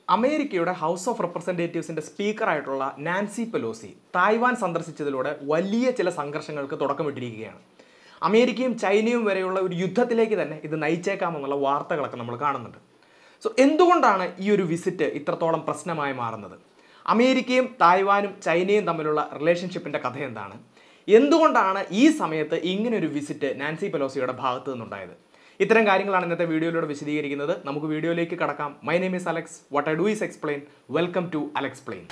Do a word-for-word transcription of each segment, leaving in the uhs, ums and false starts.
അമേരിക്കയുടെ house of റെപ്രസെൻറ്റേറ്റീവ്സിൻ്റെ സ്പീക്കറായിട്ടുള്ള നാൻസി പെലോസി തായ്വാൻ സന്ദർശിച്ചതിലൂടെ വലിയ ചില സംഘർഷങ്ങൾക്ക് തുടക്കമിട്ടിരിക്കുകയാണ്. അമേരിക്കയും ചൈനയും വരെയുള്ള ഒരു യുദ്ധത്തിലേക്ക് തന്നെ ഇത് നയിച്ചേക്കാമെന്നുള്ള വാർത്തകളൊക്കെ നമ്മൾ കാണുന്നുണ്ട്. സോ എന്തുകൊണ്ടാണ് ഈ ഒരു വിസിറ്റ് ഇത്രത്തോളം പ്രശ്നമായി മാറുന്നത്? അമേരിക്കയും തായ്വാനും ചൈനയും തമ്മിലുള്ള റിലേഷൻഷിപ്പിൻ്റെ കഥ എന്താണ്? എന്തുകൊണ്ടാണ് ഈ സമയത്ത് ഇങ്ങനൊരു വിസിറ്റ് നാൻസി പെലോസിയുടെ ഭാഗത്തു നിന്നുണ്ടായത്? ഇത്തരം കാര്യങ്ങളാണ് ഇന്നത്തെ വീഡിയോയിലൂടെ വിശദീകരിക്കുന്നത്. നമുക്ക് വീഡിയോയിലേക്ക് കടക്കാം. My name is Alex. What I do is explain. Welcome to alexplain.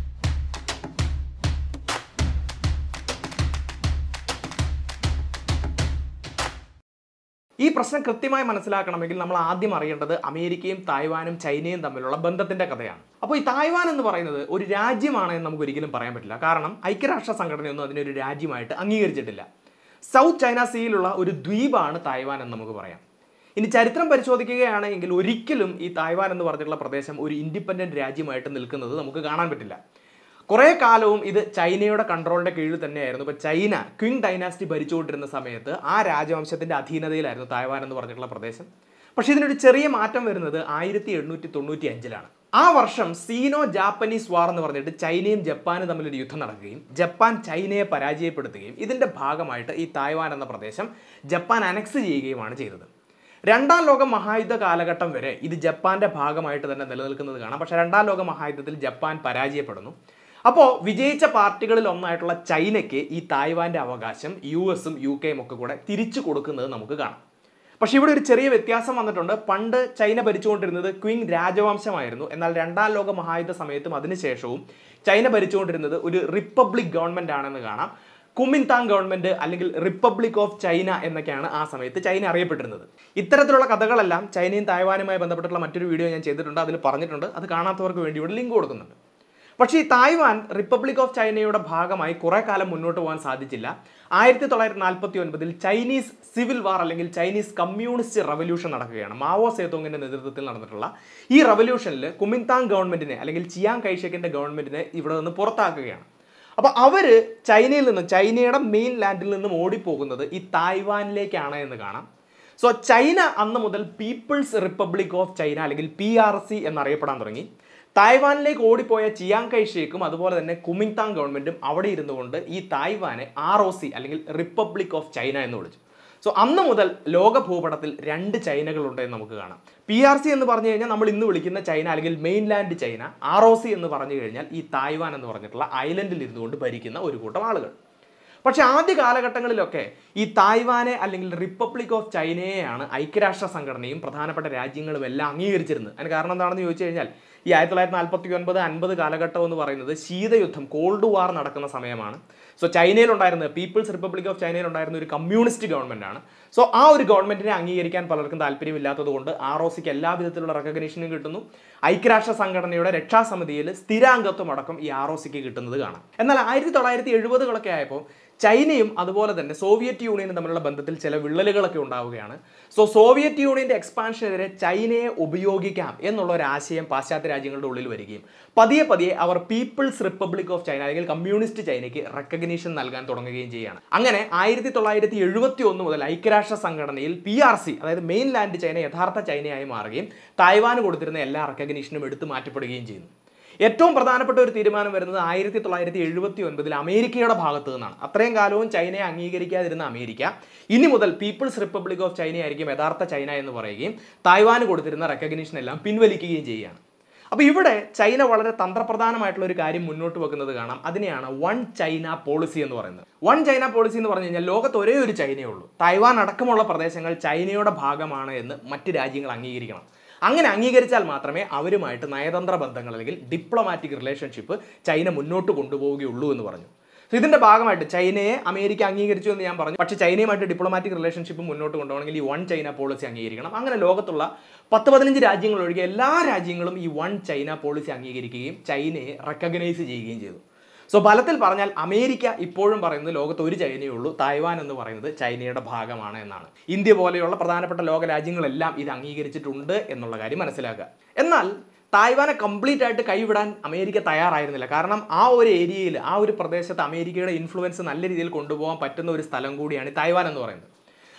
ഈ പ്രശ്നം കൃത്യമായി മനസ്സിലാക്കണമെങ്കിൽ നമ്മൾ ആദ്യം അറിയേണ്ടത് അമേരിക്കയും തായ്വാനും ചൈനയും തമ്മിലുള്ള ബന്ധത്തിന്റെ കഥയാണ്. അപ്പോൾ ഈ തായ്വാൻ എന്ന് പറയുന്നത് ഒരു രാജ്യമാണ് എന്ന് നമുക്ക് ഒരിക്കലും പറയാൻ പറ്റില്ല. കാരണം ഐക്യരാഷ്ട്ര സംഘടനയൊന്നും അതിനൊരു രാജ്യമായിട്ട് അംഗീകരിച്ചിട്ടില്ല. സൗത്ത് ചൈന സീയിലുള്ള ഒരു ദ്വീപാണ് തായ്വാൻ എന്ന് നമുക്ക് പറയാം. ഇനി ചരിത്രം പരിശോധിക്കുകയാണെങ്കിൽ ഒരിക്കലും ഈ തായ്വാൻ എന്ന് പറഞ്ഞിട്ടുള്ള പ്രദേശം ഒരു ഇൻഡിപെൻഡന്റ് രാജ്യമായിട്ട് നിൽക്കുന്നത് നമുക്ക് കാണാൻ പറ്റില്ല. കുറേ കാലവും ഇത് ചൈനയുടെ കൺട്രോളിൻ്റെ കീഴിൽ തന്നെയായിരുന്നു. ഇപ്പോൾ ചൈന ക്വിങ് ഡൈനാസ്റ്റി ഭരിച്ചുകൊണ്ടിരുന്ന സമയത്ത് ആ രാജവംശത്തിൻ്റെ അധീനതയിലായിരുന്നു തായ്വാൻ എന്ന് പറഞ്ഞിട്ടുള്ള പ്രദേശം. പക്ഷേ ഇതിനൊരു ചെറിയ മാറ്റം വരുന്നത് ആയിരത്തി എണ്ണൂറ്റി തൊണ്ണൂറ്റി അഞ്ചിലാണ്. ആ വർഷം സീനോ ജാപ്പനീസ് വാർ എന്ന് പറഞ്ഞിട്ട് ചൈനയും ജപ്പാനും തമ്മിലൊരു യുദ്ധം നടക്കുകയും ജപ്പാൻ ചൈനയെ പരാജയപ്പെടുത്തുകയും ഇതിൻ്റെ ഭാഗമായിട്ട് ഈ തായ്വാൻ എന്ന പ്രദേശം ജപ്പാൻ അനക്സ് ചെയ്യുകയുമാണ് ചെയ്തത്. രണ്ടാം ലോക മഹായുദ്ധ കാലഘട്ടം വരെ ഇത് ജപ്പാന്റെ ഭാഗമായിട്ട് തന്നെ നിലനിൽക്കുന്നത് കാണാം. പക്ഷേ രണ്ടാം ലോക മഹായുദ്ധത്തിൽ ജപ്പാൻ പരാജയപ്പെടുന്നു. അപ്പോൾ വിജയിച്ച പാർട്ടികളിൽ ഒന്നായിട്ടുള്ള ചൈനയ്ക്ക് ഈ തായ്വാന്റെ അവകാശം യു എസും യു കെയും ഒക്കെ കൂടെ തിരിച്ചു കൊടുക്കുന്നത് നമുക്ക് കാണാം. പക്ഷേ ഇവിടെ ഒരു ചെറിയ വ്യത്യാസം വന്നിട്ടുണ്ട്. പണ്ട് ചൈന ഭരിച്ചുകൊണ്ടിരുന്നത് ക്വിങ് രാജവംശമായിരുന്നു. എന്നാൽ രണ്ടാം ലോക മഹായുദ്ധ സമയത്തും അതിനുശേഷവും ചൈന ഭരിച്ചുകൊണ്ടിരുന്നത് ഒരു റിപ്പബ്ലിക് ഗവൺമെന്റ് ആണെന്ന് കാണാം. കുമിൻതാങ് ഗവൺമെന്റ് അല്ലെങ്കിൽ റിപ്പബ്ലിക് ഓഫ് ചൈന എന്നൊക്കെയാണ് ആ സമയത്ത് ചൈന അറിയപ്പെട്ടിരുന്നത്. ഇത്തരത്തിലുള്ള കഥകളെല്ലാം ചൈനയും തായ്വാനുമായി ബന്ധപ്പെട്ടുള്ള മറ്റൊരു വീഡിയോ ഞാൻ ചെയ്തിട്ടുണ്ട്, അതിൽ പറഞ്ഞിട്ടുണ്ട്. അത് കാണാത്തവർക്ക് വേണ്ടി ഇവിടെ ലിങ്ക് കൊടുക്കുന്നുണ്ട്. പക്ഷേ ഈ തായ്വാൻ റിപ്പബ്ലിക് ഓഫ് ചൈനയുടെ ഭാഗമായി കുറെ കാലം മുന്നോട്ട് പോകാൻ സാധിച്ചില്ല. ആയിരത്തി തൊള്ളായിരത്തി നാൽപ്പത്തി ഒൻപതിൽ ചൈനീസ് സിവിൽ വാർ അല്ലെങ്കിൽ ചൈനീസ് കമ്മ്യൂണിസ്റ്റ് റവല്യൂഷൻ നടക്കുകയാണ്. മാവോ സേതോങ്ങിന്റെ നേതൃത്വത്തിൽ നടന്നിട്ടുള്ള ഈ റവല്യൂഷനിൽ കുമിൻതാങ് ഗവൺമെന്റിനെ അല്ലെങ്കിൽ ചിയാങ് കൈഷക്കിന്റെ ഗവൺമെന്റിനെ ഇവിടെ നിന്ന് പുറത്താക്കുകയാണ്. അപ്പോൾ അവർ ചൈനയിൽ നിന്നും ചൈനയുടെ മെയിൻ ലാൻഡിൽ നിന്നും ഓടിപ്പോകുന്നത് ഈ തായ്വാനിലേക്കാണ് എന്ന് കാണാം. സോ ചൈന അന്ന് മുതൽ പീപ്പിൾസ് റിപ്പബ്ലിക് ഓഫ് ചൈന അല്ലെങ്കിൽ പി ആർ സി എന്നറിയപ്പെടാൻ തുടങ്ങി. തായ്വാനിലേക്ക് ഓടിപ്പോയ ചിയാങ് കൈഷേക്കും അതുപോലെ തന്നെ കുമിൻതാങ് ഗവൺമെന്റും അവിടെ ഇരുന്നുകൊണ്ട് ഈ തായ്വാനെ ആർ ഒ സി അല്ലെങ്കിൽ റിപ്പബ്ലിക് ഓഫ് ചൈന എന്ന് വിളിച്ചു. സോ അന്ന് മുതൽ ലോക ഭൂപടത്തിൽ രണ്ട് ചൈനകളുണ്ട് എന്ന് നമുക്ക് കാണാം. പി ആർ സി എന്ന് പറഞ്ഞു കഴിഞ്ഞാൽ നമ്മൾ ഇന്ന് വിളിക്കുന്ന ചൈന അല്ലെങ്കിൽ mainland China, R O C എന്ന് പറഞ്ഞു കഴിഞ്ഞാൽ ഈ തായ്വാൻ എന്ന് പറഞ്ഞിട്ടുള്ള ഐലൻഡിൽ ഇരുന്നുകൊണ്ട് ഭരിക്കുന്ന ഒരു കൂട്ടം ആളുകൾ. പക്ഷേ ആദ്യ കാലഘട്ടങ്ങളിലൊക്കെ ഈ തായ്വാനെ അല്ലെങ്കിൽ റിപ്പബ്ലിക് ഓഫ് ചൈനയെയാണ് ഐക്യരാഷ്ട്ര സംഘടനയും പ്രധാനപ്പെട്ട രാജ്യങ്ങളും എല്ലാം അംഗീകരിച്ചിരുന്നത്. അതിന് കാരണം എന്താണെന്ന് ചോദിച്ചു കഴിഞ്ഞാൽ ഈ ആയിരത്തി തൊള്ളായിരത്തി നാൽപ്പത്തി ഒൻപത് അൻപത് കാലഘട്ടം എന്ന് പറയുന്നത് ശീതയുദ്ധം, കോൾഡ് വാർ നടക്കുന്ന സമയമാണ്. സോ ചൈനയിലുണ്ടായിരുന്നത് പീപ്പിൾസ് റിപ്പബ്ലിക് ഓഫ് ചൈനയിൽ ഉണ്ടായിരുന്ന ഒരു കമ്മ്യൂണിസ്റ്റ് ഗവൺമെന്റ് ആണ്. സോ ആ ഒരു ഗവൺമെന്റിനെ അംഗീകരിക്കാൻ പലർക്കും താല്പര്യമില്ലാത്തത് കൊണ്ട് ആർ ഒ സിക്ക് എല്ലാ വിധത്തിലുള്ള റെക്കഗ്നീഷനും കിട്ടുന്നു. ഐക്യരാഷ്ട്ര സംഘടനയുടെ രക്ഷാസമിതിയിൽ സ്ഥിരാംഗത്വം അടക്കം ഈ ആർ ഒ സിക്ക് കിട്ടുന്നത് കാണാം. എന്നാൽ ആയിരത്തി തൊള്ളായിരത്തി എഴുപതുകളൊക്കെ ആയപ്പോൾ ചൈനയും അതുപോലെ തന്നെ സോവിയറ്റ് യൂണിയനും തമ്മിലുള്ള ബന്ധത്തിൽ ചില വിള്ളലുകളൊക്കെ ഉണ്ടാവുകയാണ്. സോ സോവിയറ്റ് യൂണിയന്റെ എക്സ്പാൻഷനെതിരെ ചൈനയെ ഉപയോഗിക്കാം എന്നുള്ള ഒരു ആശയം പാശ്ചാത്യ രാജ്യങ്ങളുടെ ഉള്ളിൽ വരികയും പതിയെ പതിയെ അവർ പീപ്പിൾസ് റിപ്പബ്ലിക് ഓഫ് ചൈന അല്ലെങ്കിൽ കമ്മ്യൂണിസ്റ്റ് ചൈനയ്ക്ക് റെക്കഗ്നീഷൻ നൽകാൻ തുടങ്ങുകയും ചെയ്യുകയാണ്. അങ്ങനെ ആയിരത്തി തൊള്ളായിരത്തി എഴുപത്തി ഒന്ന് മുതൽ ഐക്യരാഷ്ട്ര സംഘടനയിൽ പി ആർ സി അതായത് മെയിൻ ലാൻഡ് ചൈന യഥാർത്ഥ ചൈനയായി മാറുകയും തായ്വാന് കൊടുത്തിരുന്ന എല്ലാ റെക്കഗ്നീഷനും എടുത്തു മാറ്റപ്പെടുകയും ചെയ്യുന്നു. ഏറ്റവും പ്രധാനപ്പെട്ട ഒരു തീരുമാനം വരുന്നത് ആയിരത്തി തൊള്ളായിരത്തി എഴുപത്തി ഒൻപതിൽ അമേരിക്കയുടെ ഭാഗത്തു നിന്നാണ്. അത്രയും കാലവും ചൈനയെ അംഗീകരിക്കാതിരുന്ന അമേരിക്ക ഇനി മുതൽ പീപ്പിൾസ് റിപ്പബ്ലിക് ഓഫ് ചൈന ആയിരിക്കും യഥാർത്ഥ ചൈന എന്ന് പറയുകയും തായ്വാന് കൊടുത്തിരുന്ന റെക്കഗ്നീഷൻ എല്ലാം പിൻവലിക്കുകയും ചെയ്യുകയാണ്. അപ്പോൾ ഇവിടെ ചൈന വളരെ തന്ത്രപ്രധാനമായിട്ടുള്ള ഒരു കാര്യം മുന്നോട്ട് വെക്കുന്നത് കാണാം. അതിനെയാണ് വൺ ചൈന പോളിസി എന്ന് പറയുന്നത്. വൺ ചൈന പോളിസി എന്ന് പറഞ്ഞു കഴിഞ്ഞാൽ ലോകത്ത് ഒരേ ഒരു ചൈനയേ ഉള്ളൂ. തായ്വാൻ അടക്കമുള്ള പ്രദേശങ്ങൾ ചൈനയുടെ ഭാഗമാണ് എന്ന് മറ്റ് രാജ്യങ്ങൾ അംഗീകരിക്കണം. അങ്ങനെ അംഗീകരിച്ചാൽ മാത്രമേ അവരുമായിട്ട് നയതന്ത്ര ബന്ധങ്ങൾ അല്ലെങ്കിൽ ഡിപ്ലോമാറ്റിക് റിലേഷൻഷിപ്പ് ചൈന മുന്നോട്ട് കൊണ്ടുപോവുകയുള്ളൂ എന്ന് പറഞ്ഞു. സോ ഇതിന്റെ ഭാഗമായിട്ട് ചൈനയെ അമേരിക്ക അംഗീകരിച്ചു എന്ന് ഞാൻ പറഞ്ഞു. പക്ഷേ ചൈനയുമായിട്ട് ഡിപ്ലോമാറ്റിക് റിലേഷൻഷിപ്പ് മുന്നോട്ട് കൊണ്ടുപോകണമെങ്കിൽ ഈ വൺ ചൈന പോളിസി അംഗീകരിക്കണം. അങ്ങനെ ലോകത്തുള്ള പത്ത് പതിനഞ്ച് രാജ്യങ്ങൾ ഒഴികെ എല്ലാ രാജ്യങ്ങളും ഈ വൺ ചൈന പോളിസി അംഗീകരിക്കുകയും ചൈനയെ റെക്കഗ്നൈസ് ചെയ്യുകയും ചെയ്തു. സോ ഫലത്തിൽ പറഞ്ഞാൽ അമേരിക്ക ഇപ്പോഴും പറയുന്നത് ലോകത്ത് ഒരു ചൈനയേ ഉള്ളൂ, തായ്വാൻ എന്ന് പറയുന്നത് ചൈനയുടെ ഭാഗമാണ് എന്നാണ്. ഇന്ത്യ പോലെയുള്ള പ്രധാനപ്പെട്ട ലോക രാജ്യങ്ങളെല്ലാം ഇത് അംഗീകരിച്ചിട്ടുണ്ട് എന്നുള്ള കാര്യം മനസ്സിലാക്കുക. എന്നാൽ തായ്വാനെ കംപ്ലീറ്റ് ആയിട്ട് കൈവിടാൻ അമേരിക്ക തയ്യാറായിരുന്നില്ല. കാരണം ആ ഒരു ഏരിയയിൽ ആ ഒരു പ്രദേശത്ത് അമേരിക്കയുടെ ഇൻഫ്ലുവൻസ് നല്ല രീതിയിൽ കൊണ്ടുപോകാൻ പറ്റുന്ന ഒരു സ്ഥലം കൂടിയാണ് തായ്വാൻ എന്ന് പറയുന്നത്.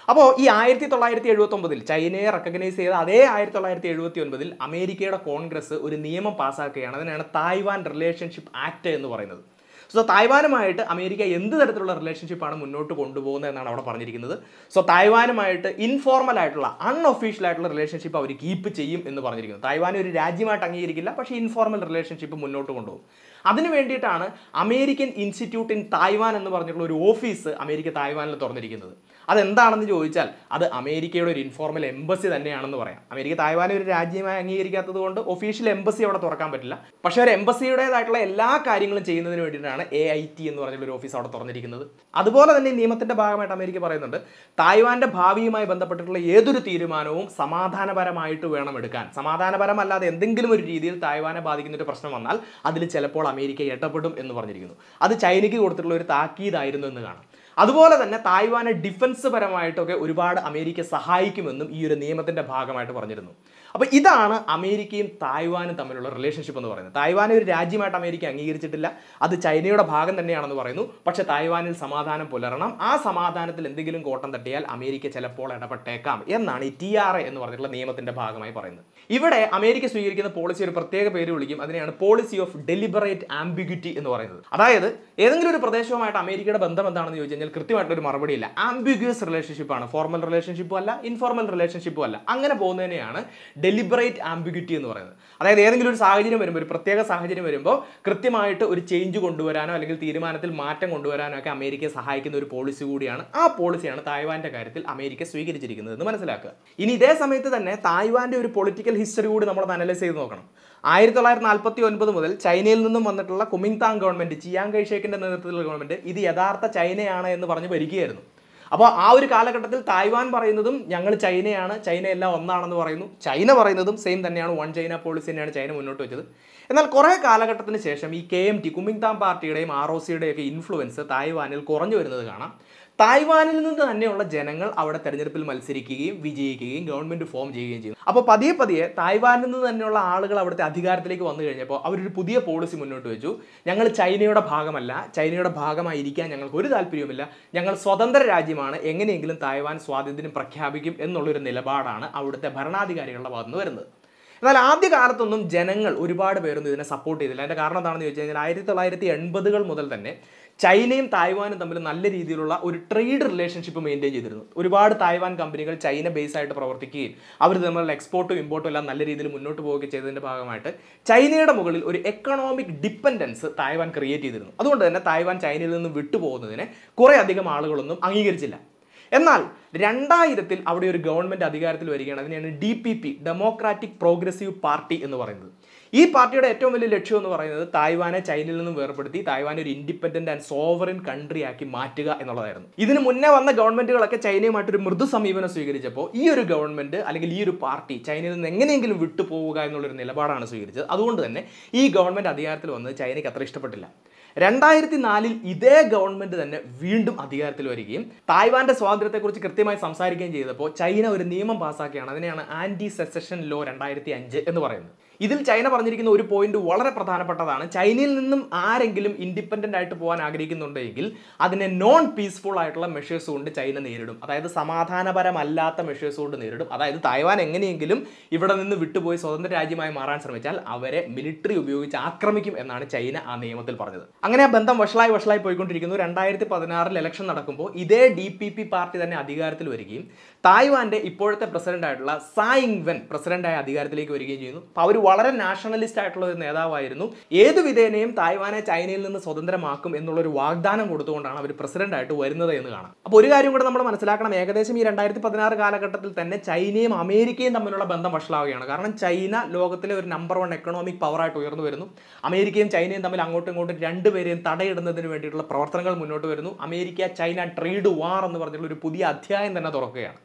അപ്പോൾ ഈ ആയിരത്തി തൊള്ളായിരത്തി എഴുപത്തി ഒമ്പതിൽ ചൈനയെ റെക്കഗ്നൈസ് ചെയ്ത അതേ ആയിരത്തി തൊള്ളായിരത്തി എഴുപത്തി ഒൻപതിൽ അമേരിക്കയുടെ കോൺഗ്രസ് ഒരു നിയമം പാസ്സാക്കുകയാണ്. അതിനാണ് തായ്വാൻ റിലേഷൻഷിപ്പ് ആക്ട് എന്ന് പറയുന്നത്. സോ തായ്വാനുമായിട്ട് അമേരിക്ക എന്ത് തരത്തിലുള്ള റിലേഷൻഷിപ്പാണ് മുന്നോട്ട് കൊണ്ടുപോകുന്നത് എന്നാണ് അവിടെ പറഞ്ഞിരിക്കുന്നത്. സോ തായ്വാനുമായിട്ട് ഇൻഫോർമൽ ആയിട്ടുള്ള അൺഒഫീഷ്യൽ ആയിട്ടുള്ള റിലേഷൻഷിപ്പ് അവർ കീപ്പ് ചെയ്യും എന്ന് പറഞ്ഞിരിക്കുന്നത്. തായ്വാൻ ഒരു രാജ്യമായിട്ട് അംഗീകരിക്കില്ല, പക്ഷേ ഇൻഫോർമൽ റിലേഷൻഷിപ്പ് മുന്നോട്ട് കൊണ്ടുപോകും. അതിനു വേണ്ടിയിട്ടാണ് അമേരിക്കൻ ഇൻസ്റ്റിറ്റ്യൂട്ട് ഇൻ തായ്വാൻ എന്ന് പറഞ്ഞിട്ടുള്ള ഒരു ഓഫീസ് അമേരിക്ക തായ്വാനിൽ തുറന്നിരിക്കുന്നത്. അതെന്താണെന്ന് ചോദിച്ചാൽ അത് അമേരിക്കയുടെ ഒരു ഇൻഫോർമൽ എംബസി തന്നെയാണെന്ന് പറയാം. അമേരിക്ക തായ്വാനെ ഒരു രാജ്യമായി അംഗീകരിക്കാത്തത് കൊണ്ട് ഒഫീഷ്യൽ എംബസി അവിടെ തുറക്കാൻ പറ്റില്ല. പക്ഷേ ഒരു എംബസിയുടേതായിട്ടുള്ള എല്ലാ കാര്യങ്ങളും ചെയ്യുന്നതിന് വേണ്ടിയിട്ടാണ് എ ഐ ടി എന്ന് പറഞ്ഞിട്ടുള്ള ഒരു ഓഫീസ് അവിടെ തുറന്നിരിക്കുന്നത്. അതുപോലെ തന്നെ ഈ നിയമത്തിന്റെ ഭാഗമായിട്ട് അമേരിക്ക പറയുന്നുണ്ട്, തായ്വാന്റെ ഭാവിയുമായി ബന്ധപ്പെട്ടിട്ടുള്ള ഏതൊരു തീരുമാനവും സമാധാനപരമായിട്ട് വേണം എടുക്കാൻ. സമാധാനപരമല്ലാതെ എന്തെങ്കിലും ഒരു രീതിയിൽ തായ്വാനെ ബാധിക്കുന്ന ഒരു പ്രശ്നം വന്നാൽ അതിൽ ചിലപ്പോൾ അമേരിക്ക ഇടപെടും എന്ന് പറഞ്ഞിരിക്കുന്നു. അത് ചൈനയ്ക്ക് കൊടുത്തിട്ടുള്ള ഒരു താക്കീതായിരുന്നു എന്ന് കാണാം. അതുപോലെ തന്നെ തായ്വാനെ ഡിഫൻസ് പരമായിട്ടൊക്കെ ഒരുപാട് അമേരിക്ക സഹായിക്കുമെന്നും ഈ ഒരു നിയമത്തിന്റെ ഭാഗമായിട്ട് പറഞ്ഞിരുന്നു. അപ്പോൾ ഇതാണ് അമേരിക്കയും തായ്വാനും തമ്മിലുള്ള റിലേഷൻഷിപ്പ് എന്ന് പറയുന്നത്. തായ്വാനെ ഒരു രാജ്യമായിട്ട് അമേരിക്ക അംഗീകരിച്ചിട്ടില്ല, അത് ചൈനയുടെ ഭാഗം തന്നെയാണെന്ന് പറയുന്നു. പക്ഷേ തായ്വാനിൽ സമാധാനം പുലരണം, ആ സമാധാനത്തിൽ എന്തെങ്കിലും കോട്ടം തട്ടിയാൽ അമേരിക്ക ചിലപ്പോൾ ഇടപെട്ടേക്കാം എന്നാണ് ഈ ടി ആർ എ എന്ന് പറഞ്ഞിട്ടുള്ള നിയമത്തിന്റെ ഭാഗമായി പറയുന്നത്. ഇവിടെ അമേരിക്ക സ്വീകരിക്കുന്ന പോളിസി ഒരു പ്രത്യേക പേര് വിളിക്കും, അതിനെയാണ് പോളിസി ഓഫ് ഡെലിബറേറ്റ് ആംബിഗ്വിറ്റി എന്ന് പറയുന്നത്. അതായത് ഏതെങ്കിലും ഒരു പ്രദേശവുമായിട്ട് അമേരിക്കയുടെ ബന്ധം എന്താണെന്ന് ചോദിച്ചു കഴിഞ്ഞാൽ കൃത്യമായിട്ടൊരു മറുപടി ഇല്ല. ആംബിഗ്യൂസ് റിലേഷൻഷിപ്പാണ്, ഫോർമൽ റിലേഷൻഷിപ്പും അല്ല ഇൻഫോർമൽ റിലേഷൻഷിപ്പും അല്ല. അങ്ങനെ പോകുന്നതിനെയാണ് ഡെലിബറേറ്റ് ആംബിഗ്വിറ്റി എന്ന് പറയുന്നത്. അതായത് ഏതെങ്കിലും ഒരു സാഹചര്യം വരുമ്പോൾ, ഒരു പ്രത്യേക സാഹചര്യം വരുമ്പോൾ കൃത്യമായിട്ട് ഒരു ചേഞ്ച് കൊണ്ടുവരാനോ അല്ലെങ്കിൽ തീരുമാനത്തിൽ മാറ്റം കൊണ്ടുവരാനോ ഒക്കെ അമേരിക്കയെ സഹായിക്കുന്ന ഒരു പോളിസി കൂടിയാണ്. ആ പോളിസിയാണ് തായ്വാന്റെ കാര്യത്തിൽ അമേരിക്ക സ്വീകരിച്ചിരിക്കുന്നത് എന്ന് മനസ്സിലാക്കുക. ഇനി ഇതേ സമയത്ത് തന്നെ തായ്വാന്റെ ഒരു പൊളിറ്റിക്കൽ ഹിസ്റ്ററി കൂടി നമ്മൾ അനലൈസ് ചെയ്ത് നോക്കണം. ആയിരത്തി തൊള്ളായിരത്തി നാൽപ്പത്തി ഒൻപത് മുതൽ ചൈനയിൽ നിന്നും വന്നിട്ടുള്ള കുമിങ്താങ് ഗവൺമെന്റ്, ചിയാങ് കൈഷേക്കിന്റെ നേതൃത്വത്തിലുള്ള ഗവൺമെന്റ് ഇത് യഥാർത്ഥ ചൈനയാണ് എന്ന് പറഞ്ഞ് ഭരിക്കുകയായിരുന്നു. അപ്പോൾ ആ ഒരു കാലഘട്ടത്തിൽ തായ്വാൻ പറയുന്നതും ഞങ്ങൾ ചൈനയാണ്, ചൈന എല്ലാം ഒന്നാണെന്ന് പറയുന്നു. ചൈന പറയുന്നതും സെയിം തന്നെയാണ്, വൺ ചൈന പോളിസി തന്നെയാണ് ചൈന മുന്നോട്ട് വെച്ചത്. എന്നാൽ കുറേ കാലഘട്ടത്തിന് ശേഷം ഈ കെ എം ടി കുമിങ്താങ് പാർട്ടിയുടെയും ആർ ഒ സിയുടെയും ഒക്കെ ഇൻഫ്ലുവൻസ് തായ്വാനിൽ കുറഞ്ഞു വരുന്നത് കാണാം. തായ്വാനിൽ നിന്ന് തന്നെയുള്ള ജനങ്ങൾ അവിടെ തെരഞ്ഞെടുപ്പിൽ മത്സരിക്കുകയും വിജയിക്കുകയും ഗവൺമെന്റ് ഫോം ചെയ്യുകയും ചെയ്യും. അപ്പോൾ പതിയെ പതിയെ തായ്വാനിൽ നിന്ന് തന്നെയുള്ള ആളുകൾ അവിടുത്തെ അധികാരത്തിലേക്ക് വന്നു കഴിഞ്ഞപ്പോൾ അവരൊരു പുതിയ പോളിസി മുന്നോട്ട് വെച്ചു. ഞങ്ങൾ ചൈനയുടെ ഭാഗമല്ല, ചൈനയുടെ ഭാഗമായിരിക്കാൻ ഞങ്ങൾക്ക് ഒരു താല്പര്യവുമില്ല, ഞങ്ങൾ സ്വതന്ത്ര രാജ്യമാണ്, എങ്ങനെയെങ്കിലും തായ്വാൻ സ്വാതന്ത്ര്യം പ്രഖ്യാപിക്കും എന്നുള്ളൊരു നിലപാടാണ് അവിടുത്തെ ഭരണാധികാരികളുടെ ഭാഗത്തുനിന്ന് വരുന്നത്. എന്നാൽ ആദ്യ കാലത്തൊന്നും ജനങ്ങൾ ഒരുപാട് പേരൊന്നും ഇതിനെ സപ്പോർട്ട് ചെയ്തില്ല. അതിൻ്റെ കാരണം എന്താണെന്ന് ചോദിച്ചു കഴിഞ്ഞാൽ ആയിരത്തി തൊള്ളായിരത്തി എൺപതുകൾ മുതൽ തന്നെ ചൈനയും തായ്വാനും തമ്മിൽ നല്ല രീതിയിലുള്ള ഒരു ട്രേഡ് റിലേഷൻഷിപ്പ് മെയിൻറ്റെയിൻ ചെയ്തിരുന്നു. ഒരുപാട് തായ്വാൻ കമ്പനികൾ ചൈന ബേസ് ആയിട്ട് പ്രവർത്തിക്കുകയും അവർ തമ്മിലുള്ള എക്സ്പോർട്ടും ഇമ്പോർട്ടും എല്ലാം നല്ല രീതിയിൽ മുന്നോട്ട് പോവുകയും ചെയ്തതിൻ്റെ ഭാഗമായിട്ട് ചൈനയുടെ മുകളിൽ ഒരു എക്കണോമിക് ഡിപ്പെൻഡൻസ് തായ്വാൻ ക്രിയേറ്റ് ചെയ്തിരുന്നു. അതുകൊണ്ട് തന്നെ തായ്വാൻ ചൈനയിൽ നിന്നും വിട്ടുപോകുന്നതിനെ കുറേ അധികം ആളുകളൊന്നും അംഗീകരിച്ചില്ല. എന്നാൽ രണ്ടായിരത്തിൽ അവിടെ ഒരു ഗവൺമെന്റ് അധികാരത്തിൽ വരികയാണ്. അതിനെയാണ് D P P, democratic progressive party എന്ന് പറയുന്നത്. ഈ പാർട്ടിയുടെ ഏറ്റവും വലിയ ലക്ഷ്യം എന്ന് പറയുന്നത് തായ്വാനെ ചൈനയിൽ നിന്നും വേർപെടുത്തി തായ്വാനെ ഒരു ഇൻഡിപെൻഡന്റ് ആൻഡ് സോവറിൻ കൺട്രി ആക്കി മാറ്റുക എന്നുള്ളതായിരുന്നു. ഇതിന് മുന്നേ വന്ന ഗവൺമെന്റുകളൊക്കെ ചൈനയുമായിട്ടൊരു മൃദു സമീപനം സ്വീകരിച്ചപ്പോൾ ഈ ഒരു ഗവൺമെന്റ് അല്ലെങ്കിൽ ഈ ഒരു പാർട്ടി ചൈനയിൽ നിന്ന് എങ്ങനെയെങ്കിലും വിട്ടുപോവുക എന്നുള്ളൊരു നിലപാടാണ് സ്വീകരിച്ചത്. അതുകൊണ്ട് തന്നെ ഈ ഗവൺമെന്റ് അധികാരത്തിൽ വന്നത് ചൈനയ്ക്ക് അത്ര ഇഷ്ടപ്പെട്ടില്ല. രണ്ടായിരത്തി നാലിൽ ഇതേ ഗവൺമെന്റ് തന്നെ വീണ്ടും അധികാരത്തിൽ വരികയും തായ്വാന്റെ സ്വാതന്ത്ര്യത്തെക്കുറിച്ച് കൃത്യമായി സംസാരിക്കുകയും ചെയ്തപ്പോൾ ചൈന ഒരു നിയമം പാസ്സാക്കിയാണ്. അതിനെയാണ് ആന്റി സെസഷൻ ലോ രണ്ടായിരത്തി അഞ്ച് എന്ന് പറയുന്നത്. ഇതിൽ ചൈന പറഞ്ഞിരിക്കുന്ന ഒരു പോയിന്റ് വളരെ പ്രധാനപ്പെട്ടതാണ്. ചൈനയിൽ നിന്നും ആരെങ്കിലും ഇൻഡിപെൻഡന്റ് ആയിട്ട് പോകാൻ ആഗ്രഹിക്കുന്നുണ്ടെങ്കിൽ അതിനെ നോൺ പീസ്ഫുൾ ആയിട്ടുള്ള മെഷേഴ്സ് കൊണ്ട് ചൈന നേരിടും. അതായത് സമാധാനപരമല്ലാത്ത മെഷേഴ്സ് കൊണ്ട് നേരിടും. അതായത് തായ്വാൻ എങ്ങനെയെങ്കിലും ഇവിടെ നിന്ന് വിട്ടുപോയി സ്വതന്ത്ര രാജ്യമായി മാറാൻ ശ്രമിച്ചാൽ അവരെ മിലിറ്ററി ഉപയോഗിച്ച് ആക്രമിക്കും എന്നാണ് ചൈന ആ നിയമത്തിൽ പറഞ്ഞത്. അങ്ങനെ ആ ബന്ധം വഷളായി വഷളായി പോയിക്കൊണ്ടിരിക്കുന്നു. രണ്ടായിരത്തി പതിനാറിൽ ഇലക്ഷൻ നടക്കുമ്പോൾ ഇതേ ഡി പി പി പാർട്ടി തന്നെ അധികാരത്തിൽ വരികയും തായ്വാന്റെ ഇപ്പോഴത്തെ പ്രസിഡന്റ് ആയിട്ടുള്ള സായിങ് വെൻ പ്രസിഡന്റായ അധികാരത്തിലേക്ക് വരികയും ചെയ്യുന്നു. അപ്പോൾ അവർ വളരെ നാഷണലിസ്റ്റ് ആയിട്ടുള്ള ഒരു നേതാവായിരുന്നു. ഏത് വിധേനയും തായ്വാനെ ചൈനയിൽ നിന്ന് സ്വതന്ത്രമാക്കും എന്നുള്ളൊരു വാഗ്ദാനം കൊടുത്തുകൊണ്ടാണ് അവർ പ്രസിഡന്റ് ആയിട്ട് വരുന്നത് എന്ന് കാണാം. അപ്പോൾ ഒരു കാര്യം കൂടെ നമ്മൾ മനസ്സിലാക്കണം, ഏകദേശം ഈ രണ്ടായിരത്തി പതിനാറ് കാലഘട്ടത്തിൽ തന്നെ ചൈനയും അമേരിക്കയും തമ്മിലുള്ള ബന്ധം വഷളാവുകയാണ്. കാരണം ചൈന ലോകത്തിലെ ഒരു നമ്പർ വൺ എക്കണോമിക് പവറായിട്ട് ഉയർന്നു വരുന്നു. അമേരിക്കയും ചൈനയും തമ്മിൽ അങ്ങോട്ടും ഇങ്ങോട്ടും രണ്ടുപേരെയും തടയിടുന്നതിന് വേണ്ടിയിട്ടുള്ള പ്രവർത്തനങ്ങൾ മുന്നോട്ട് വരുന്നു. അമേരിക്ക ചൈന ട്രേഡ് വാർ എന്ന് പറഞ്ഞിട്ടുള്ള ഒരു പുതിയ അധ്യായം തന്നെ തുറക്കുകയാണ്.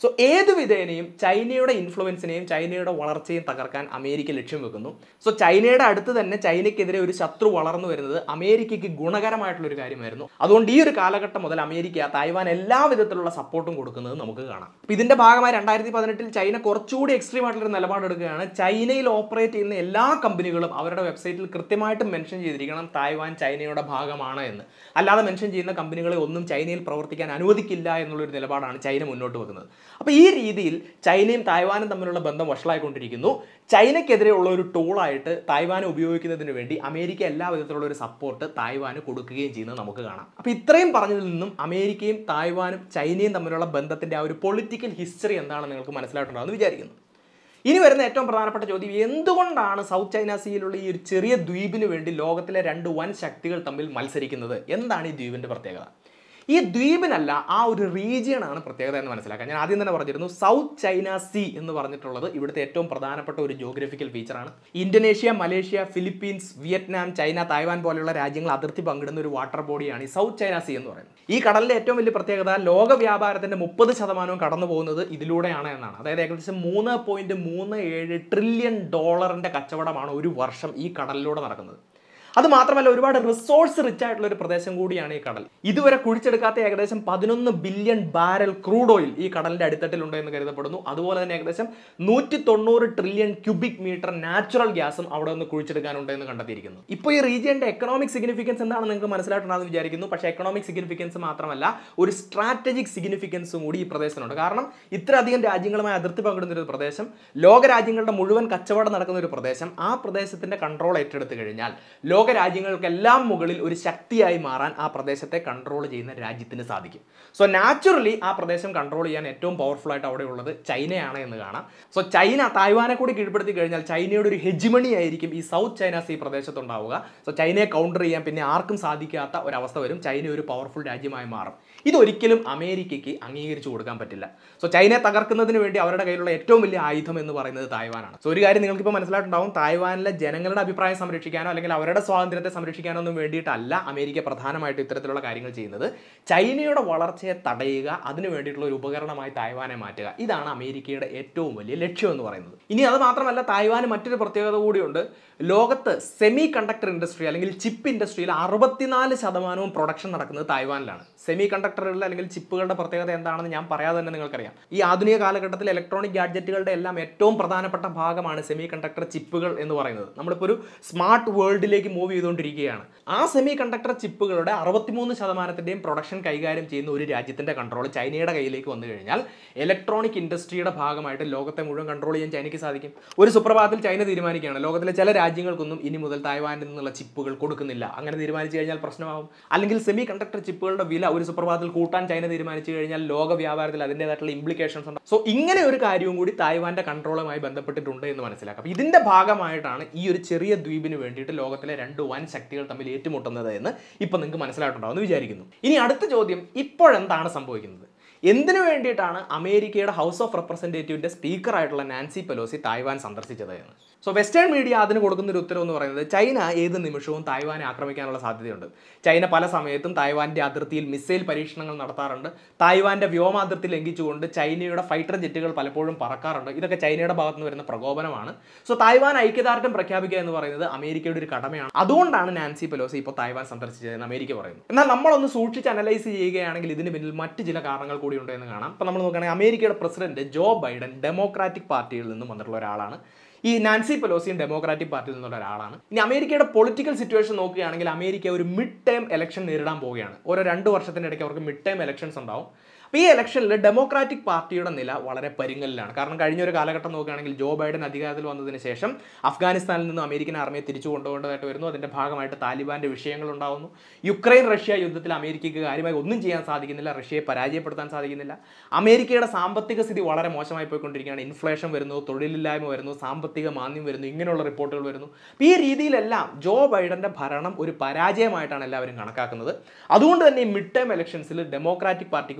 സോ ഏത് വിധേനയും ചൈനയുടെ ഇൻഫ്ലുവൻസിനെയും ചൈനയുടെ വളർച്ചയും തകർക്കാൻ അമേരിക്ക ലക്ഷ്യം വെക്കുന്നു. സോ ചൈനയുടെ അടുത്ത് തന്നെ ചൈനയ്ക്കെതിരെ ഒരു ശത്രു വളർന്നു വരുന്നത് അമേരിക്കയ്ക്ക് ഗുണകരമായിട്ടുള്ള ഒരു കാര്യമായിരുന്നു. അതുകൊണ്ട് ഈ ഒരു കാലഘട്ടം മുതൽ അമേരിക്ക തായ്വാൻ എല്ലാ വിധത്തിലുള്ള സപ്പോർട്ടും കൊടുക്കുന്നത് നമുക്ക് കാണാം. അപ്പോൾ ഇതിന്റെ ഭാഗമായി രണ്ടായിരത്തി പതിനെട്ടിൽ ചൈന കുറച്ചുകൂടി എക്സ്ട്രീം ആയിട്ടുള്ള ഒരു നിലപാടെടുക്കുകയാണ്. ചൈനയിൽ ഓപ്പറേറ്റ് ചെയ്യുന്ന എല്ലാ കമ്പനികളും അവരുടെ വെബ്സൈറ്റിൽ കൃത്യമായിട്ട് മെൻഷൻ ചെയ്തിരിക്കണം തായ്വാൻ ചൈനയുടെ ഭാഗമാണ് എന്ന്. അല്ലാതെ മെൻഷൻ ചെയ്യുന്ന കമ്പനികളെ ഒന്നും ചൈനയിൽ പ്രവർത്തിക്കാൻ അനുവദിക്കില്ല എന്നുള്ളൊരു നിലപാടാണ് ചൈന മുന്നോട്ട് വെക്കുന്നത്. അപ്പോൾ ഈ രീതിയിൽ ചൈനയും തായ്വാനും തമ്മിലുള്ള ബന്ധം വഷളായിക്കൊണ്ടിരിക്കുന്നു. ചൈനയ്ക്കെതിരെയുള്ള ഒരു ടൂളായിട്ട് തായ്വാനെ ഉപയോഗിക്കുന്നതിന് വേണ്ടി അമേരിക്ക എല്ലാ വിധത്തിലുള്ള ഒരു സപ്പോർട്ട് തായ്വാന് കൊടുക്കുകയും ചെയ്യുന്നത് നമുക്ക് കാണാം. അപ്പോൾ ഇത്രയും പറഞ്ഞതിൽ നിന്നും അമേരിക്കയും തായ്വാനും ചൈനയും തമ്മിലുള്ള ബന്ധത്തിന്റെ ആ ഒരു പൊളിറ്റിക്കൽ ഹിസ്റ്ററി എന്താണെന്ന് നിങ്ങൾക്ക് മനസ്സിലായിട്ടുണ്ടാകുമെന്ന് വിചാരിക്കുന്നു. ഇനി വരുന്ന ഏറ്റവും പ്രധാനപ്പെട്ട ചോദ്യം, എന്തുകൊണ്ടാണ് സൗത്ത് ചൈന സീയിലുള്ള ഈ ഒരു ചെറിയ ദ്വീപിന് വേണ്ടി ലോകത്തിലെ രണ്ട് വൻ ശക്തികൾ തമ്മിൽ മത്സരിക്കുന്നത്? എന്താണ് ഈ ദ്വീപിന്റെ പ്രത്യേകത? ഈ ദ്വീപിനല്ല, ആ ഒരു റീജിയനാണ് പ്രത്യേകത എന്ന് മനസ്സിലാക്കാം. ഞാൻ ആദ്യം തന്നെ പറഞ്ഞിരുന്നു, സൗത്ത് ചൈന സീ എന്ന് പറഞ്ഞിട്ടുള്ളത് ഇവിടുത്തെ ഏറ്റവും പ്രധാനപ്പെട്ട ഒരു ജോഗ്രഫിക്കൽ ഫീച്ചറാണ്. Indonesia, Malaysia, Philippines, Vietnam, China, Taiwan പോലെയുള്ള രാജ്യങ്ങൾ അതിർത്തി പങ്കിടുന്ന ഒരു വാട്ടർ ബോഡിയാണ് ഈ സൗത്ത് ചൈന സീ എന്ന് പറയുന്നത്. ഈ കടലിന്റെ ഏറ്റവും വലിയ പ്രത്യേകത ലോക വ്യാപാരത്തിന്റെ മുപ്പത് ശതമാനവും കടന്നു പോകുന്നത് ഇതിലൂടെയാണ് എന്നാണ്. അതായത് ഏകദേശം മൂന്ന് പോയിന്റ് മൂന്ന് ഏഴ് ട്രില്യൺ ഡോളറിന്റെ കച്ചവടമാണ് ഒരു വർഷം ഈ കടലിലൂടെ നടക്കുന്നത്. അത് മാത്രമല്ല, ഒരുപാട് റിസോഴ്സ് റിച്ച് ആയിട്ടുള്ള ഒരു പ്രദേശം കൂടിയാണ് ഈ കടൽ. ഇതുവരെ കുഴിച്ചെടുക്കാത്ത ഏകദേശം പതിനൊന്ന് ബില്യൺ ബാരൽ ക്രൂഡ് ഓയിൽ ഈ കടലിന്റെ അടിത്തട്ടിലുണ്ട് എന്ന് കരുതപ്പെടുന്നു. അതുപോലെ തന്നെ ഏകദേശം നൂറ്റി തൊണ്ണൂറ് ട്രില്യൺ ക്യൂബിക് മീറ്റർ നാച്ചുറൽ ഗ്യാസും അവിടെ നിന്ന് കുഴിച്ചെടുക്കാനുണ്ട് എന്ന് കണ്ടെത്തിയിരിക്കുന്നു. ഇപ്പോൾ ഈ റീജിയന്റെ എക്കണോമിക് സിഗ്നിഫിക്കൻസ് എന്താണെന്ന് നിങ്ങൾക്ക് മനസ്സിലായിട്ടുണ്ടെന്ന് വിചാരിക്കുന്നു. പക്ഷേ എക്കണോമിക് സിഗ്നിഫിക്കൻസ് മാത്രമല്ല, ഒരു സ്ട്രാറ്റജിക് സിഗ്നിഫിക്കൻസും കൂടി ഈ പ്രദേശത്തുണ്ട്. കാരണം ഇത്രയധികം രാജ്യങ്ങളുമായി അതിർത്തി പങ്കിടുന്ന ഒരു പ്രദേശം, ലോക രാജ്യങ്ങളുടെ മുഴുവൻ കച്ചവടം നടക്കുന്ന ഒരു പ്രദേശം, ആ പ്രദേശത്തിന്റെ കൺട്രോൾ ഏറ്റെടുത്തു കഴിഞ്ഞാൽ ലോക രാജ്യങ്ങൾക്കെല്ലാം മുകളിൽ ഒരു ശക്തിയായി മാറാൻ ആ പ്രദേശത്തെ കൺട്രോൾ ചെയ്യുന്ന രാജ്യത്തിന് സാധിക്കും. സോ നാച്ചുറലി ആ പ്രദേശം കൺട്രോൾ ചെയ്യാൻ ഏറ്റവും പവർഫുൾ ആയിട്ട് അവിടെ ഉള്ളത് ചൈനയാണ് എന്ന് കാണാം. സോ ചൈന തായ്വാനെ കൂടി കീഴ്പ്പെടുത്തി കഴിഞ്ഞാൽ ചൈനയുടെ ഒരു ഹെജിമണി ആയിരിക്കും ഈ സൗത്ത് ചൈന സീ പ്രദേശത്തുണ്ടാവുക. സോ ചൈനയെ കൗണ്ടർ ചെയ്യാൻ പിന്നെ ആർക്കും സാധിക്കാത്ത ഒരവസ്ഥ വരും. ചൈന ഒരു പവർഫുൾ രാജ്യമായി മാറും. ഇതൊരിക്കലും അമേരിക്കയ്ക്ക് അംഗീകരിച്ചു കൊടുക്കാൻ പറ്റില്ല. സോ ചൈനയെ തകർക്കുന്നതിന് വേണ്ടി അവരുടെ കയ്യിലുള്ള ഏറ്റവും വലിയ ആയുധം എന്ന് പറയുന്നത് തായ്വാനാണ്. സോ ഒരു കാര്യം നിങ്ങൾക്കിപ്പോൾ മനസ്സിലായിട്ടുണ്ടാവും, തായ്വാനിലെ ജനങ്ങളുടെ അഭിപ്രായം സംരക്ഷിക്കാനോ അല്ലെങ്കിൽ അവരുടെ സ്വാതന്ത്ര്യത്തെ സംരക്ഷിക്കാനൊന്നും വേണ്ടിയിട്ടല്ല അമേരിക്ക പ്രധാനമായിട്ടും ഇത്തരത്തിലുള്ള കാര്യങ്ങൾ ചെയ്യുന്നത്. ചൈനയുടെ വളർച്ചയെ തടയുക, അതിനു വേണ്ടിയിട്ടുള്ള ഒരു ഉപകരണമായി തായ്വാനെ മാറ്റുക, ഇതാണ് അമേരിക്കയുടെ ഏറ്റവും വലിയ ലക്ഷ്യം എന്ന് പറയുന്നത്. ഇനി അത് മാത്രമല്ല, തായ്വാന് മറ്റൊരു പ്രത്യേകത കൂടിയുണ്ട്. ലോകത്ത് സെമി കണ്ടക്ടർ ഇൻഡസ്ട്രി അല്ലെങ്കിൽ ചിപ്പ് ഇൻഡസ്ട്രിയിൽ അറുപത്തിനാല് ശതമാനവും പ്രൊഡക്ഷൻ നടക്കുന്നത് തായ്വാനിലാണ്. സെമി കണ്ടക്ടറുകളുടെ അല്ലെങ്കിൽ ചിപ്പുകളുടെ പ്രത്യേകത എന്താണെന്ന് ഞാൻ പറയാതെ തന്നെ നിങ്ങൾക്കറിയാം. ഈ ആധുനിക കാലഘട്ടത്തിൽ ഇലക്ട്രോണിക് ഗാഡ്ജറ്റുകളുടെ എല്ലാം ഏറ്റവും പ്രധാനപ്പെട്ട ഭാഗമാണ് സെമി കണ്ടക്ടർ ചിപ്പുകൾ എന്ന് പറയുന്നത്. നമ്മളിപ്പോൾ ഒരു സ്മാർട്ട് വേൾഡിലേക്ക് മൂവ് ചെയ്തുകൊണ്ടിരിക്കുകയാണ്. ആ സെമി കണ്ടക്ടർ ചിപ്പുകളുടെ അറുപത്തിമൂന്ന് ശതമാനത്തിന്റെയും പ്രൊഡക്ഷൻ കൈകാര്യം ചെയ്യുന്ന ഒരു രാജ്യത്തിന്റെ കൺട്രോൾ ചൈനയുടെ കയ്യിലേക്ക് വന്നു കഴിഞ്ഞാൽ ഇലക്ട്രോണിക് ഇൻഡസ്ട്രിയുടെ ഭാഗമായിട്ട് ലോകത്തെ മുഴുവൻ കൺട്രോൾ ചെയ്യാൻ ചൈനയ്ക്ക് സാധിക്കും. ഒരു സുപ്രഭാതത്തിൽ ചൈന തീരുമാനിക്കുകയാണ്, ലോകത്തിലെ ചില രാജ്യങ്ങൾക്കൊന്നും ഇനി മുതൽ തായ്വാനിൽ നിന്നുള്ള ചിപ്പുകൾ കൊടുക്കുന്നില്ല. അങ്ങനെ തീരുമാനിച്ചു കഴിഞ്ഞാൽ പ്രശ്നമാകും. അല്ലെങ്കിൽ സെമി കണ്ടക്ടർ ചിപ്പുകളുടെ വില ഒരു സുപ്രഭാതത്തിൽ കൂട്ടാൻ ചൈന തീരുമാനിച്ചു കഴിഞ്ഞാൽ ലോക വ്യാപാരത്തിൽ അതിൻ്റെതായിട്ടുള്ള ഇംപ്ലിക്കേഷൻസ് ഉണ്ട്. സോ ഇങ്ങനെ ഒരു കാര്യവും കൂടി തായ്വാന്റെ കൺട്രോളുമായി ബന്ധപ്പെട്ടിട്ടുണ്ട് എന്ന് മനസ്സിലാക്കാം. ഇതിന്റെ ഭാഗമായിട്ടാണ് ഈ ഒരു ചെറിയ ദ്വീപിന് വേണ്ടിയിട്ട് ലോകത്തിലെ രണ്ട് വൻ ശക്തികൾ തമ്മിൽ ഏറ്റുമുട്ടുന്നത് എന്ന് ഇപ്പൊ നിങ്ങൾക്ക് മനസ്സിലായിട്ടുണ്ടാവും എന്ന് വിചാരിക്കുന്നു. ഇനി അടുത്ത ചോദ്യം, ഇപ്പോഴെന്താണ് സംഭവിക്കുന്നത്? എന്തിനു വേണ്ടിയിട്ടാണ് അമേരിക്കയുടെ ഹൗസ് ഓഫ് റെപ്രസെൻറ്റേറ്റീവിന്റെ സ്പീക്കർ ആയിട്ടുള്ള നാൻസി പെലോസി തായ്വാൻ സന്ദർശിച്ചത് എന്ന്? സോ വെസ്റ്റേൺ മീഡിയ അതിന് കൊടുക്കുന്ന ഒരു ഉത്തരവ് എന്ന് പറയുന്നത്, ചൈന ഏത് നിമിഷവും തായ്വാനെ ആക്രമിക്കാനുള്ള സാധ്യതയുണ്ട്. ചൈന പല സമയത്തും തായ്വാന്റെ അതിർത്തിയിൽ മിസൈൽ പരീക്ഷണങ്ങൾ നടത്താറുണ്ട്. തായ്വാന്റെ വ്യോമാതിർത്തി ലംഘിച്ചുകൊണ്ട് ചൈനയുടെ ഫൈറ്റർ ജെറ്റുകൾ പലപ്പോഴും പറക്കാറുണ്ട്. ഇതൊക്കെ ചൈനയുടെ ഭാഗത്ത് നിന്ന് വരുന്ന പ്രകോപനമാണ്. സോ തായ്വാൻ ഐക്യദാർഢ്യം പ്രഖ്യാപിക്കുക എന്ന് പറയുന്നത് അമേരിക്കയുടെ ഒരു കടമയാണ്. അതുകൊണ്ടാണ് നാൻസി പെലോസി ഇപ്പോൾ തായ്വാൻ സന്ദർശിച്ചതെന്ന് അമേരിക്ക പറയുന്നു. എന്നാൽ നമ്മളൊന്ന് സൂക്ഷിച്ച് അനലൈസ് ചെയ്യുകയാണെങ്കിൽ ഇതിന് പിന്നിൽ മറ്റ് ചില കാരണങ്ങൾ കൂടി ഉണ്ട് എന്ന് കാണാം. അപ്പോൾ നമ്മൾ നോക്കുകയാണെങ്കിൽ അമേരിക്കയുടെ പ്രസിഡന്റ് ജോ ബൈഡൻ ഡെമോക്രാറ്റിക് പാർട്ടിയിൽ നിന്നും വന്നിട്ടുള്ള ഒരാളാണ്. ഈ നാൻസി പെലോസിയും ഡെമോക്രാറ്റിക് പാർട്ടിയിൽ നിന്നുള്ള ഒരാളാണ്. ഇനി അമേരിക്കയുടെ പൊളിറ്റിക്കൽ സിറ്റുവേഷൻ നോക്കുകയാണെങ്കിൽ അമേരിക്ക ഒരു മിഡ് ടേം ഇലക്ഷൻ നേരിടാൻ പോവുകയാണ്. ഓരോ രണ്ട് വർഷത്തിനിടയ്ക്ക് അവർക്ക് മിഡ് ടേം ഇലക്ഷൻസ് ഉണ്ടാവും. അപ്പോൾ ഈ ഇലക്ഷനിൽ ഡെമോക്രാറ്റിക് പാർട്ടിയുടെ നില വളരെ പരുങ്ങലിലാണ്. കാരണം കഴിഞ്ഞ ഒരു കാലഘട്ടം നോക്കുകയാണെങ്കിൽ ജോ ബൈഡൻ അധികാരത്തിൽ വന്നതിന് ശേഷം അഫ്ഗാനിസ്ഥാനിൽ നിന്നും അമേരിക്കൻ ആർമിയെ തിരിച്ചു കൊണ്ടുപോകേണ്ടതായിട്ട് വരുന്നു. അതിൻ്റെ ഭാഗമായിട്ട് താലിബാന്റെ വിഷയങ്ങൾ ഉണ്ടാകുന്നു. യുക്രൈൻ റഷ്യ യുദ്ധത്തിൽ അമേരിക്കയ്ക്ക് കാര്യമായി ഒന്നും ചെയ്യാൻ സാധിക്കുന്നില്ല. റഷ്യയെ പരാജയപ്പെടുത്താൻ സാധിക്കുന്നില്ല. അമേരിക്കയുടെ സാമ്പത്തിക സ്ഥിതി വളരെ മോശമായി പോയിക്കൊണ്ടിരിക്കുകയാണ്. ഇൻഫ്ലേഷൻ വരുന്നു, തൊഴിലില്ലായ്മ വരുന്നു, സാമ്പത്തിക മാന്ദ്യം വരുന്നു, ഇങ്ങനെയുള്ള റിപ്പോർട്ടുകൾ വരുന്നു. ഈ രീതിയിലെല്ലാം ജോ ബൈഡന്റെ ഭരണം ഒരു പരാജയമായിട്ടാണ് എല്ലാവരും കണക്കാക്കുന്നത്. അതുകൊണ്ട് തന്നെ മിഡ് ടേം ഇലക്ഷൻസിൽ ഡെമോക്രാറ്റിക് പാർട്ടിക്ക് വലിയ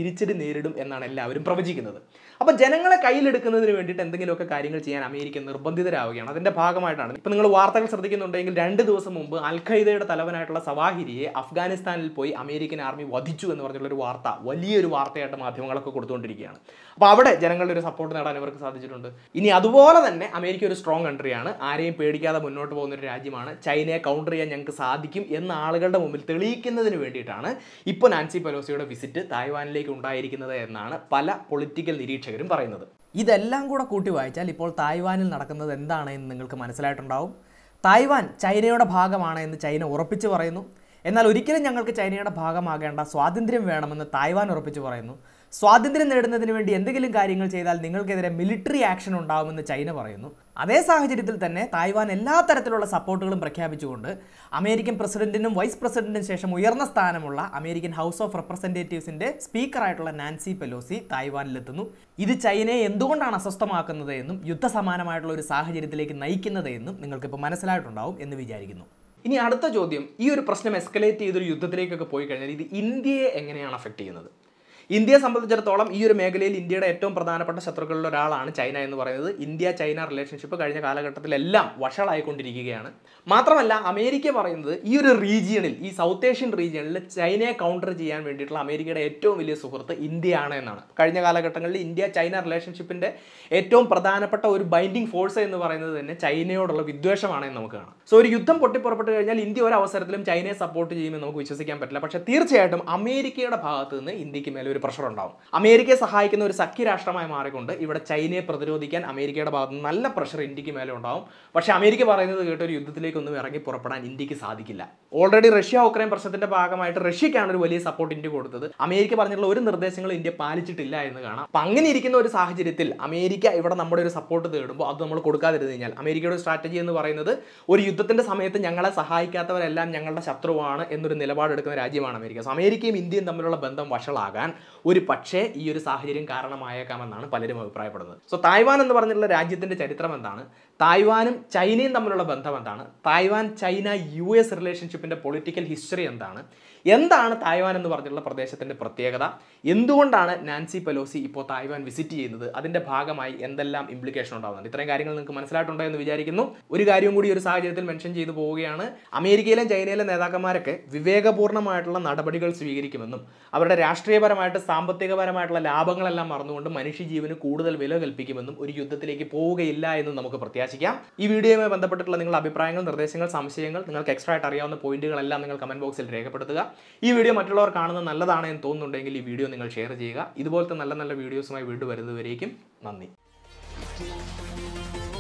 തിരിച്ചടി നേരിടും എന്നാണ് എല്ലാവരും പ്രവചിക്കുന്നത്. അപ്പോൾ ജനങ്ങളെ കയ്യിലെടുക്കുന്നതിന് വേണ്ടിയിട്ട് എന്തെങ്കിലുമൊക്കെ കാര്യങ്ങൾ ചെയ്യാൻ അമേരിക്ക നിർബന്ധിതരാവുകയാണ്. അതിൻ്റെ ഭാഗമായിട്ടാണ് ഇപ്പോൾ നിങ്ങൾ വാർത്തകൾ ശ്രദ്ധിക്കുന്നുണ്ടെങ്കിൽ രണ്ട് ദിവസം മുമ്പ് അൽ ഖൈദയുടെ തലവനായിട്ടുള്ള സവാഹിരിയെ അഫ്ഗാനിസ്ഥാനിൽ പോയി അമേരിക്കൻ ആർമി വധിച്ചു എന്ന് പറഞ്ഞുള്ളൊരു വാർത്ത വലിയൊരു വാർത്തയായിട്ട് മാധ്യമങ്ങളൊക്കെ കൊടുത്തുകൊണ്ടിരിക്കുകയാണ്. അപ്പോൾ അവിടെ ജനങ്ങളുടെ ഒരു സപ്പോർട്ട് നേടാൻ ഇവർക്ക് സാധിച്ചിട്ടുണ്ട്. ഇനി അതുപോലെ തന്നെ അമേരിക്ക ഒരു സ്ട്രോങ് കൺട്രിയാണ്, ആരെയും പേടിക്കാതെ മുന്നോട്ട് പോകുന്ന ഒരു രാജ്യമാണ്, ചൈനയെ കൗണ്ടർ ചെയ്യാൻ ഞങ്ങൾക്ക് സാധിക്കും എന്ന ആളുകളുടെ മുമ്പിൽ തെളിയിക്കുന്നതിന് വേണ്ടിയിട്ടാണ് ഇപ്പോൾ നാൻസി പെലോസിയുടെ വിസിറ്റ് തായ്വാനിലേക്ക് ഉണ്ടായിരിക്കുന്നത് എന്നാണ് പല പൊളിറ്റിക്കൽ നിരീക്ഷകരും പറയുന്നത്. ഇതെല്ലാം കൂടെ കൂട്ടി വായിച്ചാൽ ഇപ്പോൾ തായ്വാനിൽ നടക്കുന്നത് എന്താണ് എന്ന് നിങ്ങൾക്ക് മനസ്സിലായിട്ടുണ്ടാവും. തായ്വാൻ ചൈനയുടെ ഭാഗമാണ് എന്ന് ചൈന ഉറപ്പിച്ചു പറയുന്നു. എന്നാൽ ഒരിക്കലും ഞങ്ങൾക്ക് ചൈനയുടെ ഭാഗമാകേണ്ട, സ്വാതന്ത്ര്യം വേണമെന്ന് തായ്വാൻ ഉറപ്പിച്ചു പറയുന്നു. സ്വാതന്ത്ര്യം നേടുന്നതിന് വേണ്ടി എന്തെങ്കിലും കാര്യങ്ങൾ ചെയ്താൽ നിങ്ങൾക്കെതിരെ മിലിറ്ററി ആക്ഷൻ ഉണ്ടാവുമെന്ന് ചൈന പറയുന്നു. അതേ സാഹചര്യത്തിൽ തന്നെ തായ്വാൻ എല്ലാ തരത്തിലുള്ള സപ്പോർട്ടുകളും പ്രഖ്യാപിച്ചുകൊണ്ട് അമേരിക്കൻ പ്രസിഡന്റിനും വൈസ് പ്രസിഡന്റിനും ശേഷം ഉയർന്ന സ്ഥാനമുള്ള അമേരിക്കൻ ഹൗസ് ഓഫ് റെപ്രസെൻറ്റേറ്റീവ്സിന്റെ സ്പീക്കറായിട്ടുള്ള നാൻസി പെലോസി തായ്വാനിലെത്തുന്നു. ഇത് ചൈനയെ എന്തുകൊണ്ടാണ് അസ്വസ്ഥമാക്കുന്നത് എന്നും യുദ്ധസമാനമായിട്ടുള്ള ഒരു സാഹചര്യത്തിലേക്ക് നയിക്കുന്നത് എന്നും നിങ്ങൾക്കിപ്പോൾ മനസ്സിലായിട്ടുണ്ടാവും എന്ന് വിചാരിക്കുന്നു. ഇനി അടുത്ത ചോദ്യം, ഈ ഒരു പ്രശ്നം എസ്കലേറ്റ് ചെയ്തൊരു യുദ്ധത്തിലേക്കൊക്കെ പോയി കഴിഞ്ഞാൽ ഇത് ഇന്ത്യയെ എങ്ങനെയാണ് അഫക്റ്റ് ചെയ്യുന്നത്? ഇന്ത്യയെ സംബന്ധിച്ചിടത്തോളം ഈ ഒരു മേഖലയിൽ ഇന്ത്യയുടെ ഏറ്റവും പ്രധാനപ്പെട്ട ശത്രുക്കളിൽ ഒരാളാണ് ചൈന എന്ന് പറയുന്നത്. ഇന്ത്യ ചൈന റിലേഷൻഷിപ്പ് കഴിഞ്ഞ കാലഘട്ടത്തിലെല്ലാം വഷളായിക്കൊണ്ടിരിക്കുകയാണ്. മാത്രമല്ല അമേരിക്ക പറയുന്നത് ഈ ഒരു റീജിയണിൽ, ഈ സൗത്ത് ഏഷ്യൻ റീജിയണിൽ ചൈനയെ കൗണ്ടർ ചെയ്യാൻ വേണ്ടിയിട്ടുള്ള അമേരിക്കയുടെ ഏറ്റവും വലിയ സുഹൃത്ത് ഇന്ത്യയാണ് എന്നാണ്. കഴിഞ്ഞ കാലഘട്ടങ്ങളിൽ ഇന്ത്യ ചൈന റിലേഷൻഷിപ്പിൻ്റെ ഏറ്റവും പ്രധാനപ്പെട്ട ഒരു ബൈൻഡിങ് ഫോഴ്സ് എന്ന് പറയുന്നത് തന്നെ ചൈനയോടുള്ള വിദ്വേഷമാണ് എന്ന് നമുക്ക് കാണാം. സോ ഒരു യുദ്ധം പൊട്ടിപ്പുറപ്പെട്ട് കഴിഞ്ഞാൽ ഇന്ത്യ ഒരു അവസരത്തിലും ചൈനയെ സപ്പോർട്ട് ചെയ്യുമെന്ന് നമുക്ക് വിശ്വസിക്കാൻ പറ്റില്ല. പക്ഷേ തീർച്ചയായിട്ടും അമേരിക്കയുടെ ഭാഗത്ത് നിന്ന് ഇന്ത്യക്ക് മേലെ ഒരു പ്രഷർ ഉണ്ടാവും. അമേരിക്കയെ സഹായിക്കുന്ന ഒരു സഖ്യരാഷ്ട്രമായി മാറിക്കൊണ്ട് ഇവിടെ ചൈനയെ പ്രതിരോധിക്കാൻ അമേരിക്കയുടെ ഭാഗത്ത് നിന്ന് നല്ല പ്രഷർ ഇന്ത്യക്ക് മേലെ ഉണ്ടാവും. പക്ഷേ അമേരിക്ക പറയുന്നത് കേട്ട് ഒരു യുദ്ധത്തിലേക്കൊന്നും ഇറങ്ങി പുറപ്പെടാൻ ഇന്ത്യക്ക് സാധിക്കില്ല. ഓൾറെഡി റഷ്യ ഉക്രൈൻ പ്രശ്നത്തിന്റെ ഭാഗമായിട്ട് റഷ്യക്കാണ് ഒരു വലിയ സപ്പോർട്ട് ഇന്ത്യ കൊടുത്തത്. അമേരിക്ക പറഞ്ഞിട്ടുള്ള ഒരു നിർദ്ദേശങ്ങളും ഇന്ത്യ പാലിച്ചിട്ടില്ല എന്ന് കാണാം. അപ്പം അങ്ങനെ ഇരിക്കുന്ന ഒരു സാഹചര്യത്തിൽ അമേരിക്ക ഇവിടെ നമ്മുടെ ഒരു സപ്പോർട്ട് തേടുമ്പോൾ അത് നമ്മൾ കൊടുക്കാതിരുന്നു കഴിഞ്ഞാൽ അമേരിക്കയുടെ സ്ട്രാറ്റജി എന്ന് പറയുന്നത് ഒരു യുദ്ധത്തിന്റെ സമയത്ത് ഞങ്ങളെ സഹായിക്കാത്തവരെല്ലാം ഞങ്ങളുടെ ശത്രുവാണ് എന്നൊരു നിലപാടെടുക്കുന്ന രാജ്യമാണ് അമേരിക്ക. സോ അമേരിക്കയും ഇന്ത്യയും തമ്മിലുള്ള ബന്ധം വഷളാകാൻ ഒരു പക്ഷേ ഈ ഒരു സാഹചര്യം കാരണമായേക്കാമെന്നാണ് പലരും അഭിപ്രായപ്പെടുന്നത്. സോ തായ്വാൻ എന്ന് പറഞ്ഞിട്ടുള്ള രാജ്യത്തിന്റെ ചരിത്രം എന്താണ്? തായ്വാനും ചൈനയും തമ്മിലുള്ള ബന്ധം എന്താണ്? തായ്വാൻ ചൈന യു എസ് റിലേഷൻഷിപ്പിന്റെ പൊളിറ്റിക്കൽ ഹിസ്റ്ററി എന്താണ്? എന്താണ് തായ്വാൻ എന്ന് പറഞ്ഞിട്ടുള്ള പ്രദേശത്തിന്റെ പ്രത്യേകത? എന്തുകൊണ്ടാണ് നാൻസി പെലോസി ഇപ്പോൾ തായ്വാൻ വിസിറ്റ് ചെയ്യുന്നത്? അതിന്റെ ഭാഗമായി എന്തെല്ലാം ഇംപ്ലിക്കേഷൻ ഉണ്ടാകുന്നുണ്ട്? ഇത്രയും കാര്യങ്ങൾ നിങ്ങൾക്ക് മനസ്സിലായിട്ടുണ്ടോ എന്ന് വിചാരിക്കുന്നു. ഒരു കാര്യവും കൂടി ഒരു സാഹചര്യത്തിൽ മെൻഷൻ ചെയ്തു പോവുകയാണ്. അമേരിക്കയിലും ചൈനയിലെ നേതാക്കന്മാരൊക്കെ വിവേകപൂർണ്ണമായിട്ടുള്ള നടപടികൾ സ്വീകരിക്കുമെന്നും അവരുടെ രാഷ്ട്രീയപരമായിട്ട് സാമ്പത്തികപരമായിട്ടുള്ള ലാഭങ്ങളെല്ലാം മറന്നുകൊണ്ട് മനുഷ്യജീവന് കൂടുതൽ വില കൽപ്പിക്കുമെന്നും ഒരു യുദ്ധത്തിലേക്ക് പോവുകയില്ല എന്നും നമുക്ക് പ്രത്യാശിക്കാം. ഈ വീഡിയോയുമായി ബന്ധപ്പെട്ടിട്ടുള്ള നിങ്ങളുടെ അഭിപ്രായങ്ങൾ, നിർദ്ദേശങ്ങൾ, സംശയങ്ങൾ, നിങ്ങൾക്ക് എക്സ്ട്രാ ആയിട്ട് അറിയാവുന്ന പോയിന്റുകളെല്ലാം നിങ്ങൾ കമന്റ് ബോക്സിൽ രേഖപ്പെടുത്തുക. ഈ വീഡിയോ മറ്റുള്ളവർ കാണുന്നത് നല്ലതാണ് എന്ന് തോന്നുന്നുണ്ടെങ്കിൽ ഈ വീഡിയോ നിങ്ങൾ ഷെയർ ചെയ്യുക. ഇതുപോലത്തെ നല്ല നല്ല വീഡിയോസുമായി വീണ്ടും വരുന്നതുവരേക്കും നന്ദി.